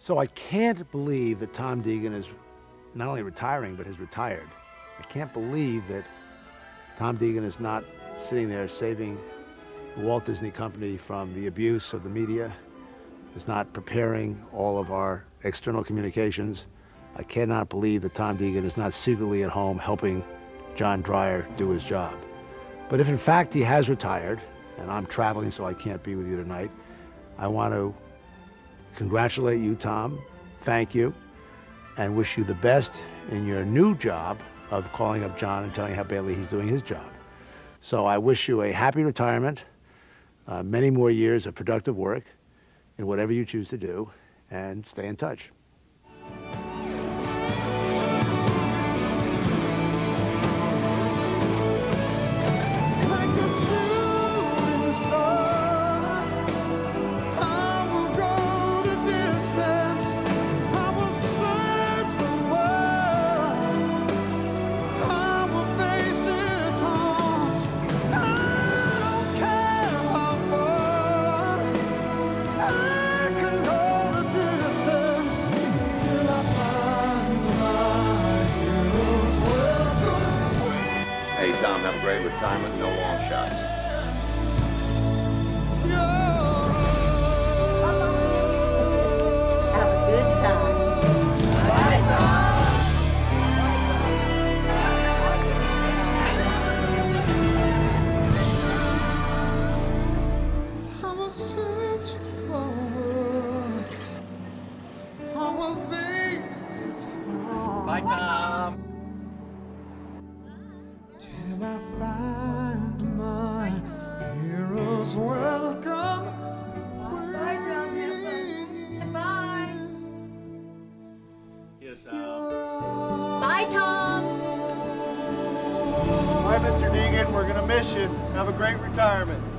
So I can't believe that Tom Deegan is not only retiring, but has retired. I can't believe that Tom Deegan is not sitting there saving the Walt Disney Company from the abuse of the media, is not preparing all of our external communications. I cannot believe that Tom Deegan is not secretly at home helping John Dreyer do his job. But if in fact he has retired, and I'm traveling so I can't be with you tonight, I want to congratulate you, Tom, thank you, and wish you the best in your new job of calling up John and telling how badly he's doing his job. So I wish you a happy retirement, many more years of productive work in whatever you choose to do, and stay in touch. Hey, Tom, have a great retirement, no long shots. Have a good time. Bye, Tom. I will search for a word. I will visit home. Bye, Tom. Till I find my heroes welcome. Bye, Tom. Bye. Yes, Tom. Bye, Tom. Bye, Mr. Deegan. We're going to miss you. Have a great retirement.